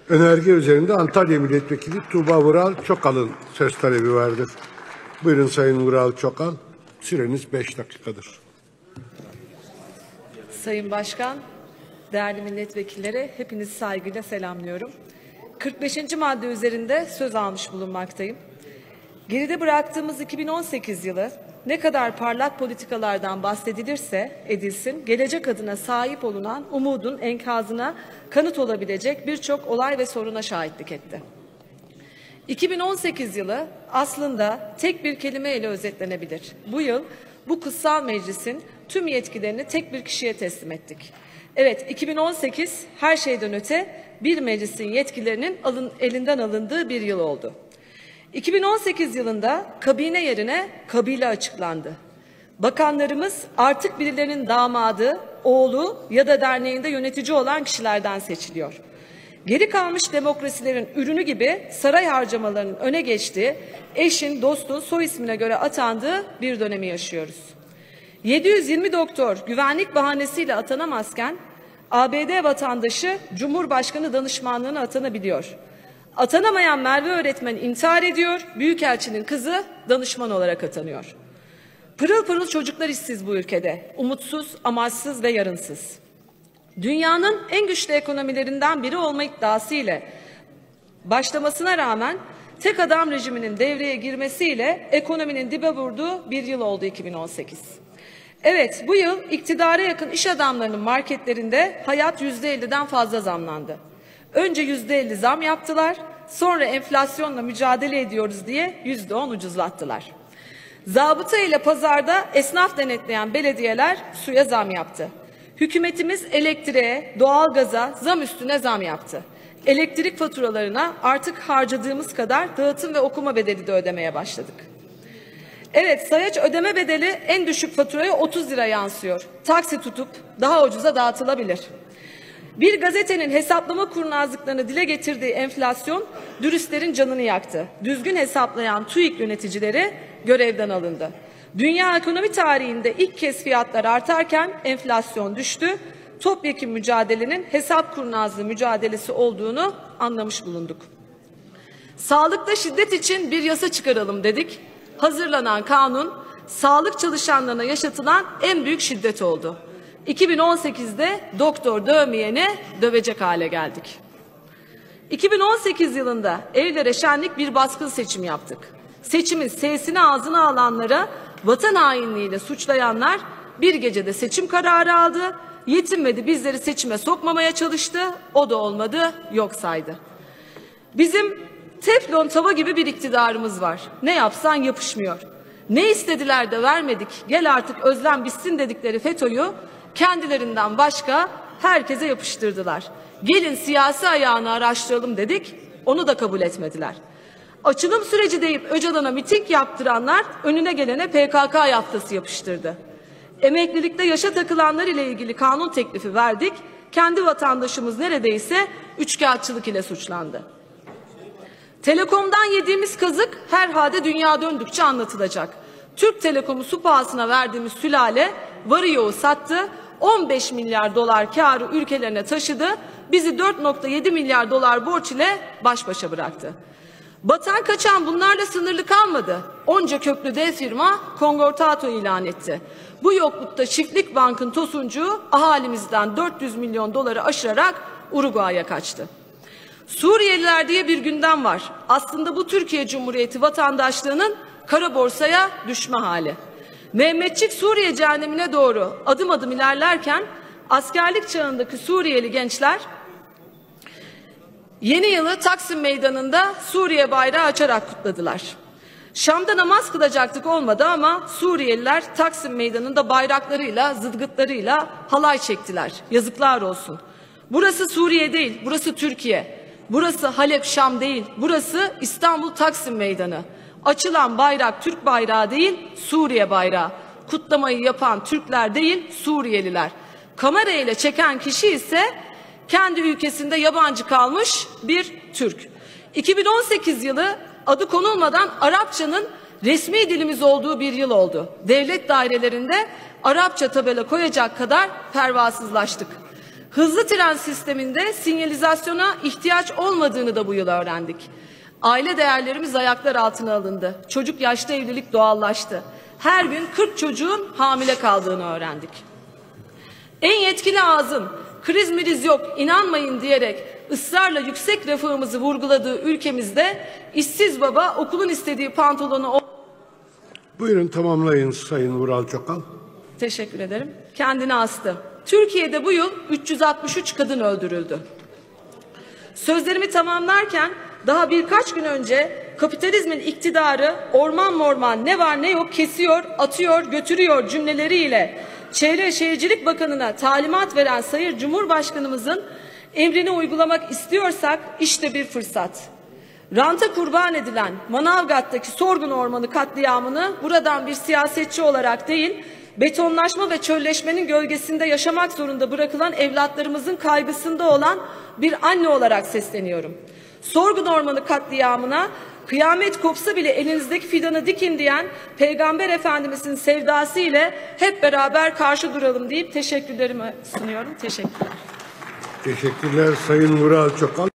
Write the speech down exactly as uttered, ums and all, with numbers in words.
Önerge üzerinde Antalya Milletvekili Tuğba Vural Çokal'ın söz talebi vardır. Buyurun Sayın Vural Çokal. Süreniz beş dakikadır. Sayın Başkan, değerli milletvekilleri, hepinizi saygıyla selamlıyorum. kırk beşinci madde üzerinde söz almış bulunmaktayım. Geride bıraktığımız iki bin on sekiz yılı ne kadar parlak politikalardan bahsedilirse edilsin, gelecek adına sahip olunan umudun enkazına kanıt olabilecek birçok olay ve soruna şahitlik etti. iki bin on sekiz yılı aslında tek bir kelimeyle özetlenebilir. Bu yıl bu kutsal meclisin tüm yetkilerini tek bir kişiye teslim ettik. Evet, iki bin on sekiz her şeyden öte bir meclisin yetkilerinin alın, elinden alındığı bir yıl oldu. iki bin on sekiz yılında kabine yerine kabile açıklandı. Bakanlarımız artık birilerinin damadı, oğlu ya da derneğinde yönetici olan kişilerden seçiliyor. Geri kalmış demokrasilerin ürünü gibi saray harcamalarının öne geçtiği, eşin, dostun soy ismine göre atandığı bir dönemi yaşıyoruz. yedi yüz yirmi doktor güvenlik bahanesiyle atanamazken A B D vatandaşı Cumhurbaşkanı danışmanlığına atanabiliyor. Atanamayan Merve öğretmen intihar ediyor, Büyükelçinin kızı danışman olarak atanıyor. Pırıl pırıl çocuklar işsiz bu ülkede, umutsuz, amaçsız ve yarınsız. Dünyanın en güçlü ekonomilerinden biri olma iddiası ile başlamasına rağmen tek adam rejiminin devreye girmesiyle ekonominin dibe vurduğu bir yıl oldu iki bin on sekiz. Evet, bu yıl iktidara yakın iş adamlarının marketlerinde hayat yüzde elliden fazla zamlandı. Önce yüzde elli zam yaptılar, sonra enflasyonla mücadele ediyoruz diye yüzde on ucuzlattılar. Zabıta ile pazarda esnaf denetleyen belediyeler suya zam yaptı. Hükümetimiz elektriğe, doğalgaza zam üstüne zam yaptı. Elektrik faturalarına artık harcadığımız kadar dağıtım ve okuma bedeli de ödemeye başladık. Evet, sayaç ödeme bedeli en düşük faturaya otuz lira yansıyor. Taksi tutup daha ucuza dağıtılabilir. Bir gazetenin hesaplama kurnazlıklarını dile getirdiği enflasyon dürüstlerin canını yaktı. Düzgün hesaplayan TÜİK yöneticileri görevden alındı. Dünya ekonomi tarihinde ilk kez fiyatlar artarken enflasyon düştü. Topyekün mücadelenin hesap kurnazlığı mücadelesi olduğunu anlamış bulunduk. Sağlıkta şiddet için bir yasa çıkaralım dedik. Hazırlanan kanun sağlık çalışanlarına yaşatılan en büyük şiddet oldu. iki bin on sekizde doktor dövmeyene dövecek hale geldik. iki bin on sekiz yılında evlere şenlik bir baskın seçim yaptık. Seçimin S'sini ağzına alanlara vatan hainliğiyle suçlayanlar bir gecede seçim kararı aldı, yetinmedi bizleri seçime sokmamaya çalıştı, o da olmadı, yok saydı. Bizim teflon tava gibi bir iktidarımız var. Ne yapsan yapışmıyor. Ne istediler de vermedik, gel artık özlem bitsin dedikleri FETÖ'yü kendilerinden başka herkese yapıştırdılar. Gelin siyasi ayağını araştıralım dedik, onu da kabul etmediler. Açılım süreci deyip Öcalan'a miting yaptıranlar önüne gelene P K K yaftası yapıştırdı. Emeklilikte yaşa takılanlar ile ilgili kanun teklifi verdik, kendi vatandaşımız neredeyse üçkağıtçılık ile suçlandı. Telekom'dan yediğimiz kazık herhalde dünya döndükçe anlatılacak. Türk Telekom'u su pahasına verdiğimiz sülale varı yoğu sattı, on beş milyar dolar kârı ülkelerine taşıdı, bizi dört nokta yedi milyar dolar borç ile baş başa bıraktı. Batan kaçan bunlarla sınırlı kalmadı. Onca köklü dev firma kongortato ilan etti. Bu yoklukta Çiftlik Bank'ın tosuncuğu ahalimizden dört yüz milyon doları aşırarak Uruguay'a kaçtı. Suriyeliler diye bir gündem var. Aslında bu Türkiye Cumhuriyeti vatandaşlığının kara borsaya düşme hali. Mehmetçik Suriye cehennemine doğru adım adım ilerlerken askerlik çağındaki Suriyeli gençler yeni yılı Taksim Meydanı'nda Suriye bayrağı açarak kutladılar. Şam'da namaz kılacaktık olmadı ama Suriyeliler Taksim Meydanı'nda bayraklarıyla, zıdgıtlarıyla halay çektiler. Yazıklar olsun. Burası Suriye değil, burası Türkiye. Burası Halep, Şam değil, burası İstanbul Taksim Meydanı. Açılan bayrak Türk bayrağı değil, Suriye bayrağı. Kutlamayı yapan Türkler değil, Suriyeliler. Kamerayla çeken kişi ise kendi ülkesinde yabancı kalmış bir Türk. iki bin on sekiz yılı adı konulmadan Arapçanın resmi dilimiz olduğu bir yıl oldu. Devlet dairelerinde Arapça tabela koyacak kadar pervasızlaştık. Hızlı tren sisteminde sinyalizasyona ihtiyaç olmadığını da bu yıl öğrendik. Aile değerlerimiz ayaklar altına alındı. Çocuk yaşta evlilik doğallaştı. Her gün kırk çocuğun hamile kaldığını öğrendik. En yetkili ağzın kriz miriz yok inanmayın diyerek ısrarla yüksek refahımızı vurguladığı ülkemizde işsiz baba okulun istediği pantolonu... Buyurun tamamlayın Sayın Vural Çokal. Teşekkür ederim. Kendini astı. Türkiye'de bu yıl üç yüz altmış üç kadın öldürüldü. Sözlerimi tamamlarken daha birkaç gün önce kapitalizmin iktidarı orman morman ne var ne yok kesiyor, atıyor, götürüyor cümleleriyle Çevre Şehircilik Bakanı'na talimat veren Sayın Cumhurbaşkanımızın emrini uygulamak istiyorsak işte bir fırsat. Ranta kurban edilen Manavgat'taki Sorgun Ormanı katliamını buradan bir siyasetçi olarak değil, betonlaşma ve çölleşmenin gölgesinde yaşamak zorunda bırakılan evlatlarımızın kaygısında olan bir anne olarak sesleniyorum. Sorgun Ormanı katliamına kıyamet kopsa bile elinizdeki fidanı dikin diyen Peygamber Efendimizin sevdası ile hep beraber karşı duralım deyip teşekkürlerimi sunuyorum. Teşekkürler. Teşekkürler Sayın Vural Çokal.